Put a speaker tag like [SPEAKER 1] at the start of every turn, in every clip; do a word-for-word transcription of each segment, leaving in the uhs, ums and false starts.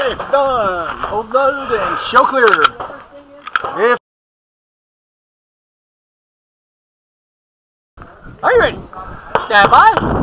[SPEAKER 1] Okay, if done, hold load and show clear. If Are you ready? Stand by.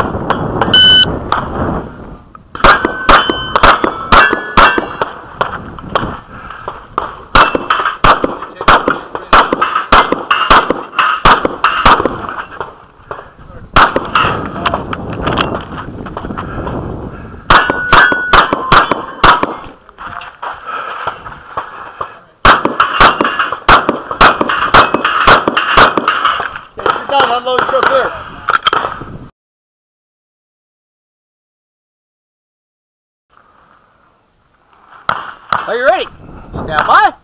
[SPEAKER 1] Done, unload, show clear. Are you ready? Stand by.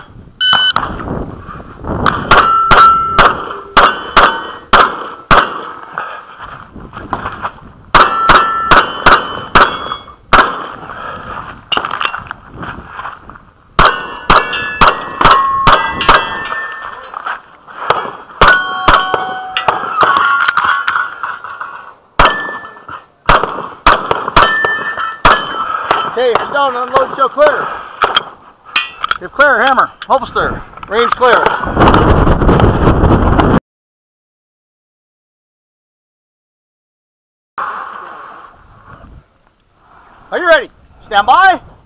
[SPEAKER 1] Okay, if you're done, unload, show clear. If clear, hammer, holster, range clear. Are you ready? Stand by.